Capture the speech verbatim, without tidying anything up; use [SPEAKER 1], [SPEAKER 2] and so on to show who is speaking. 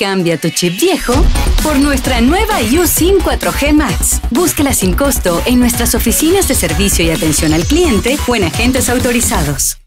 [SPEAKER 1] Cambia tu chip viejo por nuestra nueva uSIM cuatro G Max. Búscala sin costo en nuestras oficinas de servicio y atención al cliente o en agentes autorizados.